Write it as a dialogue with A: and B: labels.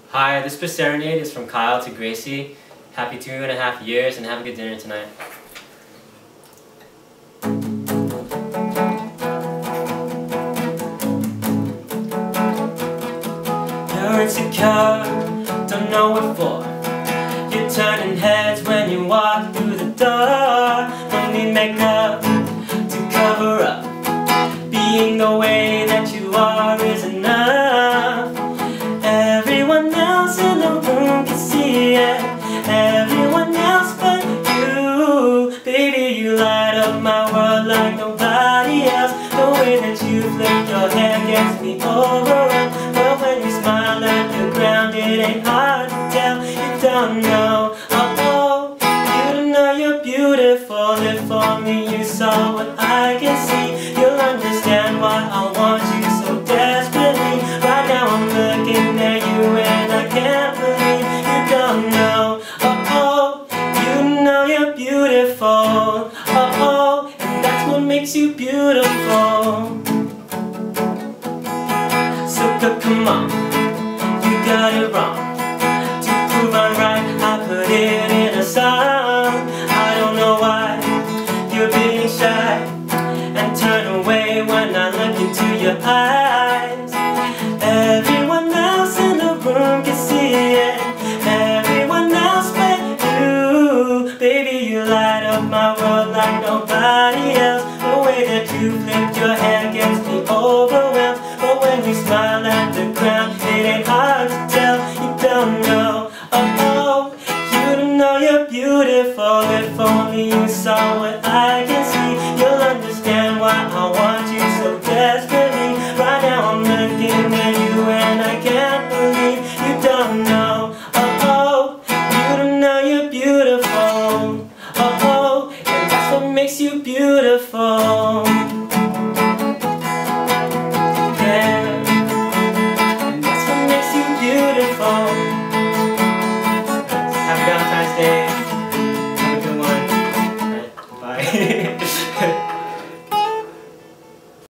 A: Hi, this serenade is from Kyle to Gracie. Happy 2.5 years and have a good dinner tonight. You're insecure, don't know what for. You're turning heads when you walk through the door. Don't need makeup to cover up. Being the way that you are is enough. Everyone else in the room can see it. Everyone else but you. Baby, you light up my world like nobody else. The way that you flip your hair gets me overwhelmed. But when you smile at the ground, it ain't hard to tell. You don't know, oh, you don't know you're beautiful. If only you saw what I can see, you'll understand why I want you so desperately. Right now I'm looking at you and I can't believe you don't know, oh, you know you're beautiful, oh, and that's what makes you beautiful. So come on, you got it wrong. To prove I'm right, I put it in a song. I don't know why you're being shy and turn away when I look into your eyes. Everyone else in the room can see it. Everyone else but you. Baby, you light up my world like nobody else. The way that you flip your hair gets me overwhelmed. But when you smile at the ground, it ain't hard to tell. You don't know, oh, you don't know you're beautiful. If only you saw what I can see, you'll understand why I want you so desperately. Right now I'm looking at you and I can't believe you don't know, oh, you don't know you're beautiful, oh, and that's what makes you beautiful. Yeah, and that's what makes you beautiful. Happy Valentine's Day.